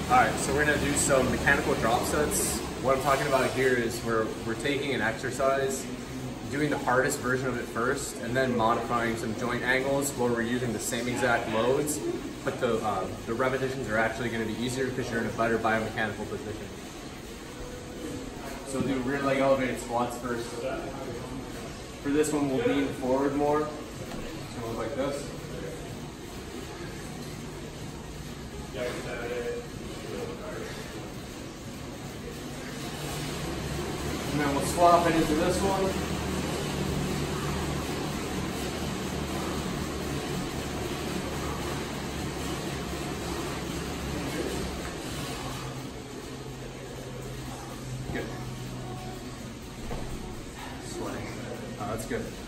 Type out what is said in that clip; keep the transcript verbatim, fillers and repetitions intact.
Alright, so we're going to do some mechanical drop sets. What I'm talking about here is we're, we're taking an exercise, doing the hardest version of it first, and then modifying some joint angles where we're using the same exact loads, but the, uh, the repetitions are actually going to be easier because you're in a better biomechanical position. So we'll do rear leg elevated squats first. For this one, we'll lean forward more. So we'll look like this. And then we'll swap it into this one. Good. Sweating. Oh, that's good.